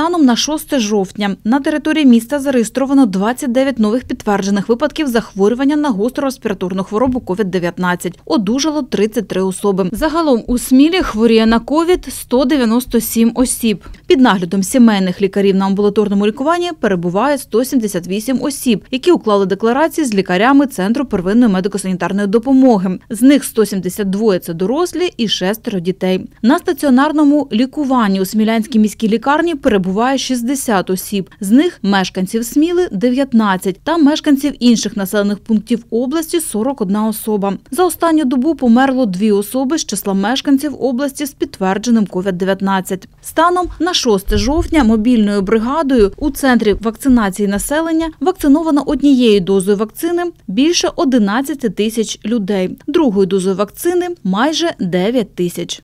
Станом на 6 жовтня на території міста зареєстровано 29 нових підтверджених випадків захворювання на гостру респіраторну хворобу COVID-19. Одужало 33 особи. Загалом у Смілі хворіє на COVID 197 осіб. Під наглядом сімейних лікарів на амбулаторному лікуванні перебуває 178 осіб, які уклали декларації з лікарями Центру первинної медико-санітарної допомоги. З них 172 – це дорослі і 6 дітей. На стаціонарному лікуванні у Смілянській міській лікарні перебуває 60 осіб. З них мешканців Сміли – 19 та мешканців інших населених пунктів області – 41 особа. За останню добу померло 2 особи з числа мешканців області з підтвердженим COVID-19. Станом на 6 жовтня мобільною бригадою у Центрі вакцинації населення вакциновано однією дозою вакцини більше 11 тисяч людей. Другою дозою вакцини – майже 9 тисяч.